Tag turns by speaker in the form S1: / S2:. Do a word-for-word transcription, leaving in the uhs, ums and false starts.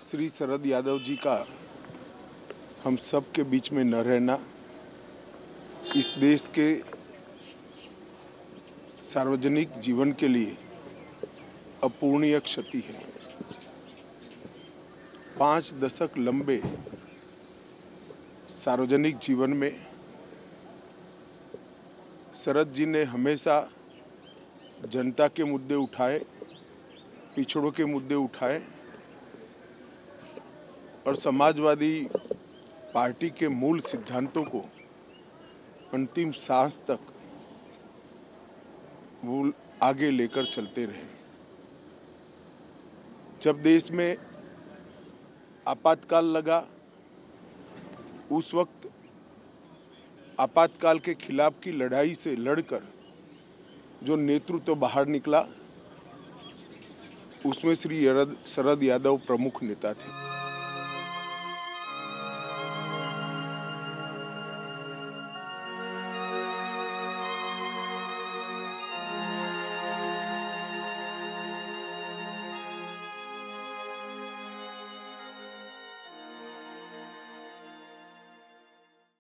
S1: श्री शरद यादव जी का हम सब के बीच में न रहना इस देश के सार्वजनिक जीवन के लिए अपूरणीय क्षति है। पाँच दशक लंबे सार्वजनिक जीवन में शरद जी ने हमेशा जनता के मुद्दे उठाए, पिछड़ों के मुद्दे उठाए और समाजवादी पार्टी के मूल सिद्धांतों को अंतिम सांस तक वो आगे लेकर चलते रहे। जब देश में आपातकाल लगा, उस वक्त आपातकाल के खिलाफ की लड़ाई से लड़कर जो नेतृत्व बाहर निकला, उसमें श्री शरद यादव प्रमुख नेता थे।